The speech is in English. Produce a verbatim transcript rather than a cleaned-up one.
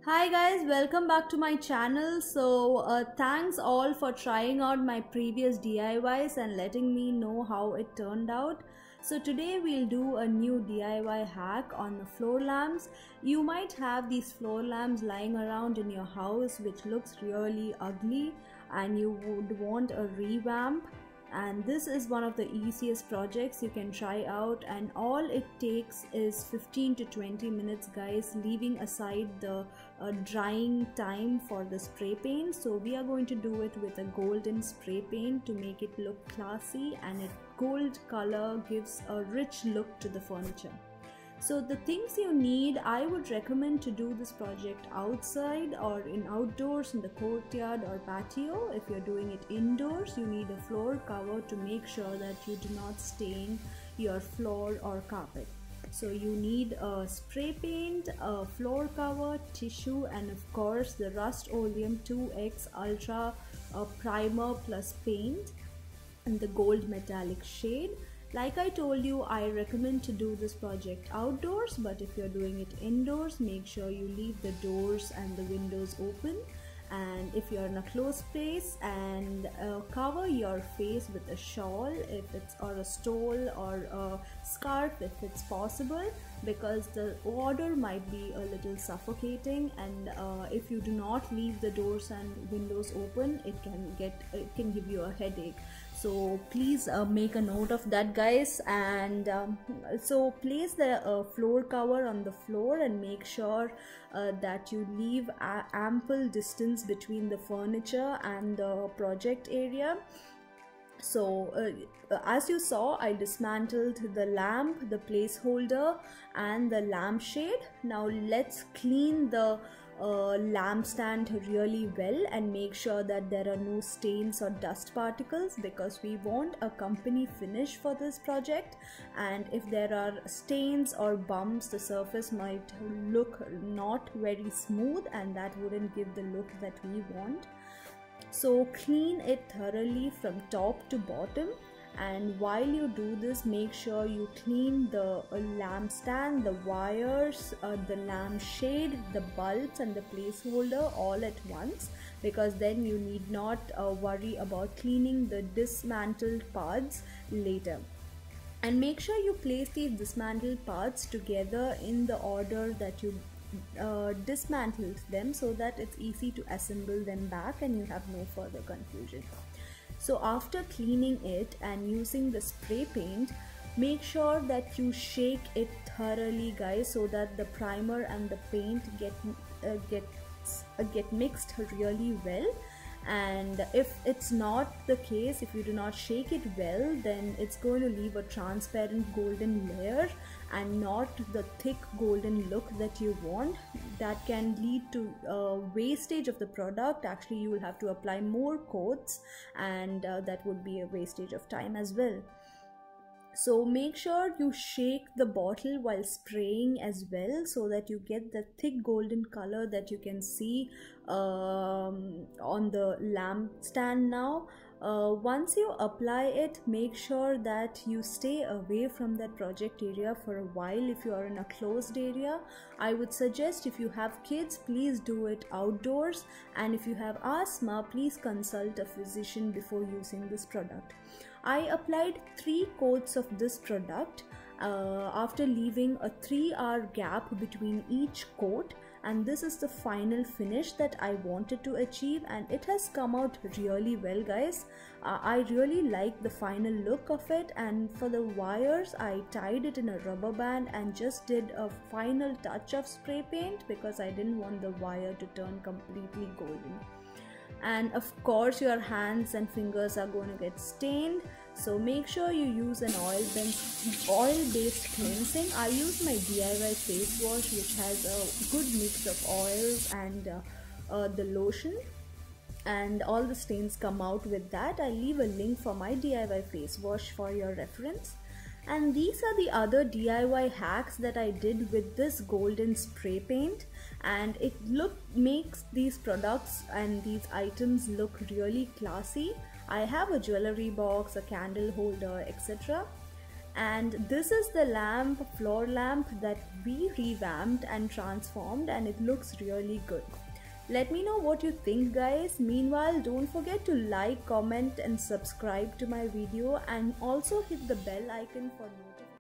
Hi guys, welcome back to my channel. So uh, thanks all for trying out my previous D I Ys and letting me know how it turned out. So today we'll do a new D I Y hack on the floor lamps. You might have these floor lamps lying around in your house which looks really ugly and you would want a revamp. And this is one of the easiest projects you can try out, and all it takes is fifteen to twenty minutes guys, leaving aside the uh, drying time for the spray paint. So we are going to do it with a golden spray paint to make it look classy, and it gold color gives a rich look to the furniture. So the things you need, I would recommend to do this project outside or in outdoors in the courtyard or patio. If you're doing it indoors, you need a floor cover to make sure that you do not stain your floor or carpet. So you need a spray paint, a floor cover, tissue, and of course the Rust Oleum two X Ultra uh, primer plus paint in the gold metallic shade. Like I told you, I recommend to do this project outdoors, but if you're doing it indoors, make sure you leave the doors and the windows open. And if you're in a closed place, and uh, cover your face with a shawl if it's or a stole or a scarf if it's possible, because the odor might be a little suffocating, and uh, if you do not leave the doors and windows open, it can get it can give you a headache. So please uh, make a note of that guys. And um, so place the uh, floor cover on the floor and make sure uh, that you leave a ample distance between the furniture and the project area. So uh, as you saw, I dismantled the lamp, the placeholder, and the lampshade. Now let's clean the uh, lamp stand really well and make sure that there are no stains or dust particles, because we want a company finish for this project. And if there are stains or bumps, the surface might look not very smooth, and that wouldn't give the look that we want. So clean it thoroughly from top to bottom, and while you do this, make sure you clean the uh, lamp stand, the wires, uh, the lamp shade, the bulbs, and the placeholder all at once, because then you need not uh, worry about cleaning the dismantled parts later. And make sure you place these dismantled parts together in the order that you Uh, dismantled them, so that it's easy to assemble them back and you have no further confusion. So after cleaning it and using the spray paint, make sure that you shake it thoroughly guys, so that the primer and the paint get uh, gets uh, get mixed really well. And if it's not the case, if you do not shake it well, then it's going to leave a transparent golden layer and not the thick golden look that you want. That can lead to uh, wastage of the product. Actually, you will have to apply more coats, and uh, that would be a wastage of time as well. So make sure you shake the bottle while spraying as well, so that you get the thick golden color that you can see um, on the lamp stand now. Uh, once you apply it, make sure that you stay away from that project area for a while if you are in a closed area. I would suggest, if you have kids, please do it outdoors, and if you have asthma, please consult a physician before using this product. I applied three coats of this product uh, after leaving a three hour gap between each coat, and this is the final finish that I wanted to achieve, and it has come out really well guys. uh, I really like the final look of it. And for the wires, I tied it in a rubber band and just did a final touch of spray paint, because I didn't want the wire to turn completely golden. And of course your hands and fingers are going to get stained, so make sure you use an oil oil based cleansing. I use my D I Y face wash, which has a good mix of oils and uh, uh, the lotion, and all the stains come out with that. I leave a link for my D I Y face wash for your reference. And these are the other D I Y hacks that I did with this golden spray paint, and it look makes these products and these items look really classy. I have a jewelry box, a candle holder, et cetera. And this is the lamp, floor lamp, that we revamped and transformed, and it looks really good. Let me know what you think, guys. Meanwhile, don't forget to like, comment and subscribe to my video, and also hit the bell icon for notifications.